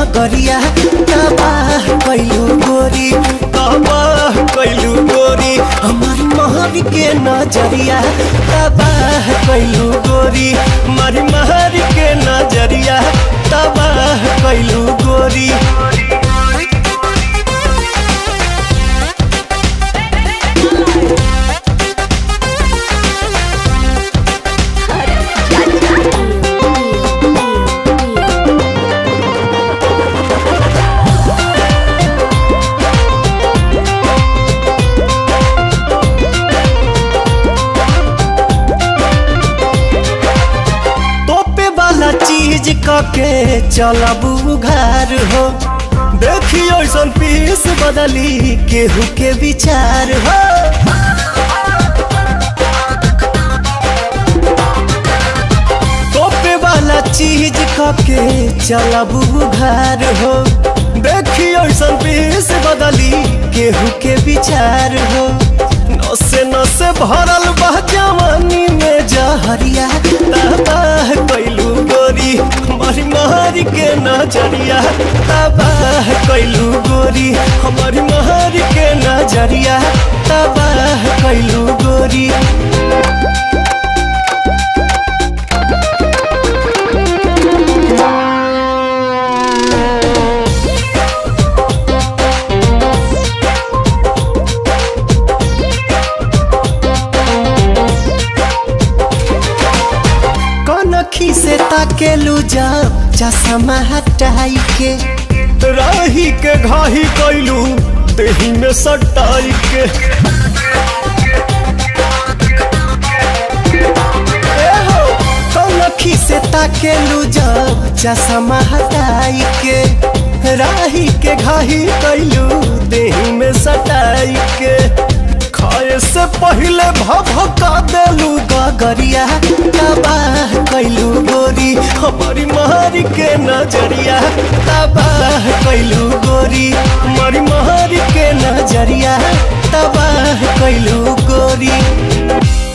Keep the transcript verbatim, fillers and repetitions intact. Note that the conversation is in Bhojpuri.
नगरिया तबाह कैलू गोरी तबाह कैलू गोरी हमारी महर के नजरिया तबाह कैलू गोरी हमारी महर के नजरिया तबाह कैलू गोरी। चीज के चलबू घर हो देखियो ऐसन पीस बदली केहू के विचार हो तोपे वाला चीज के चलबू घर हो देखियो ऐसन पीस बदली केहू के विचार हो नसे नसे भरल बह जवानी में जहरिया तबाह कैलू गोरी हमारी महर के नजरिया तबाह कैलू गोरी हमारी महर के नजरिया तबाह कैलू गोरी। कनखी से ताकेलू जब चश्मा हटाई के राही के घाही कैलू देही में सटाई के कनखी से ताकेलू जब चश्मा हटाई के राही के घाही कैलू देही में सटाई के खाए से पहले भभका देलू गगरिया तबाह कैलू गोरी हमारी महर के नजरिया तबाह कैलू गोरी हमारी महर के नजरिया तबाह कैलू गोरी।